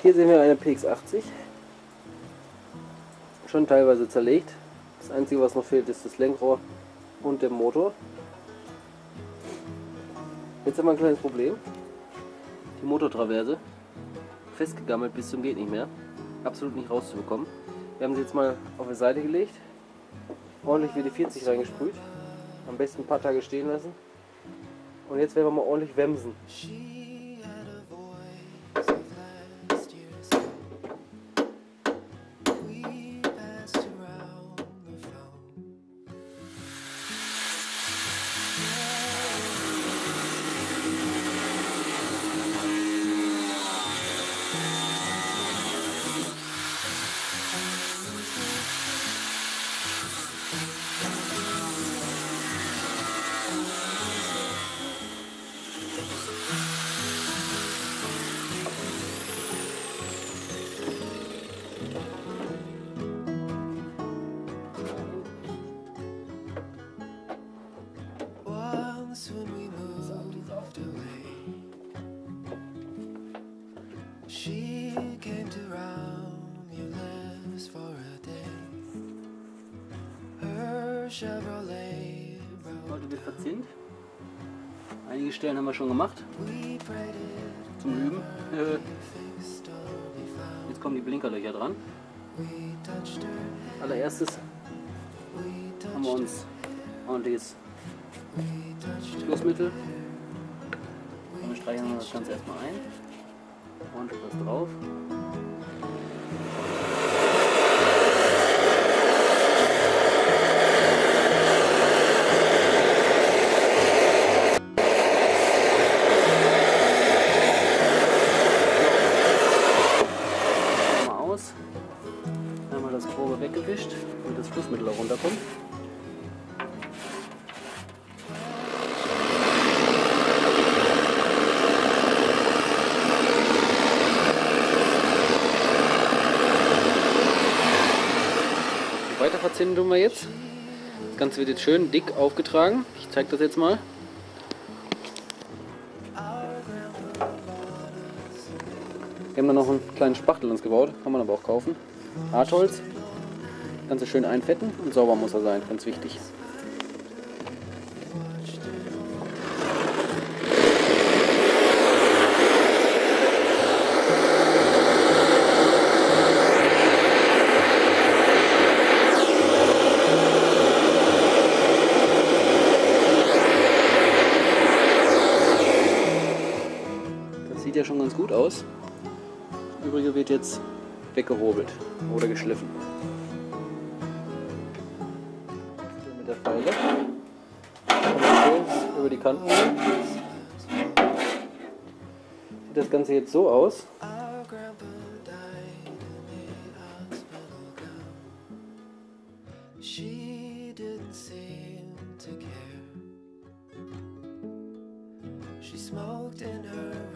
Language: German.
Hier sehen wir eine PX80. Schon teilweise zerlegt. Das einzige, was noch fehlt, ist das Lenkrohr und der Motor. Jetzt haben wir ein kleines Problem. Die Motortraverse festgegammelt bis zum geht nicht mehr. Absolut nicht rauszubekommen. Wir haben sie jetzt mal auf die Seite gelegt. Ordentlich WD-40 reingesprüht. Am besten ein paar Tage stehen lassen. Und jetzt werden wir mal ordentlich wemsen. When we moved away, she came to round your lips for a day. Her Chevrolet Heute wird verzint. Einige Stellen haben wir schon gemacht. Zum Üben. Jetzt kommen die Blinkerlöcher dran. Allererstes haben wir uns ordentliches Schlussmittel. Dann streichen wir das Ganze erstmal ein. Ordentlich was drauf. Mal aus. Einmal das Grobe weggewischt, damit das Flussmittel auch runterkommt. Weiter verzinnen tun wir jetzt. Das Ganze wird jetzt schön dick aufgetragen. Ich zeige das jetzt mal. Wir haben dann noch einen kleinen Spachtel uns gebaut, kann man aber auch kaufen. Hartholz. Das Ganze schön einfetten und sauber muss er sein, ganz wichtig. Sieht ja schon ganz gut aus. Das Übrige wird jetzt weggehobelt oder geschliffen. Mit der Feile. Schön über die Kanten. Sieht das Ganze jetzt so aus. she didn't seem to care. She smoked in her